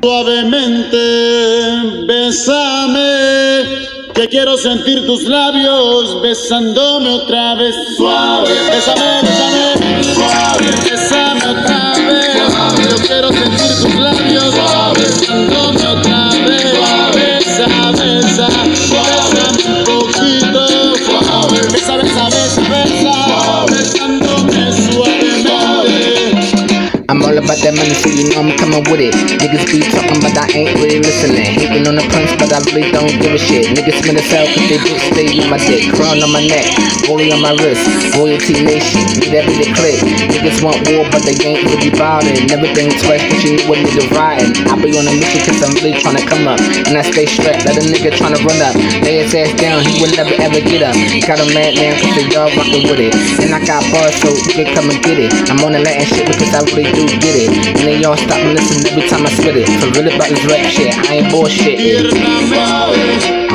Suavemente, bésame, que quiero sentir tus labios besándome otra vez. Suave, bésame, bésame, suave, bésame otra vez. Suave, yo quiero sentir tus labios besándome otra vez. Suave, besa, besa, bésame un poquito. Suave, besa, besa, besa, besa, besándome suavemente. I'm all about that money, so you know I'm coming with it. Niggas be talking, but I ain't really listening. Hating on the prince, but I really don't give a shit. Niggas smell the cell, cause they bitch stay with my dick. Crown on my neck, rolling on my wrist. Royalty nation, need that be the click. Niggas want war, but they ain't really bothered. Never think twice, cause you knew what nigga riding. I be on a mission, cause I'm really tryna come up. And I stay strapped, let a nigga tryna run up. Lay his ass down, he will never ever get up. Got him mad now, cause they all rockin' with it. And I got bars, so you can come and get it. I'm on the Latin shit, because I really do get it. And they all stop and listen every time I spit it. For real about this rap shit, I ain't bullshit.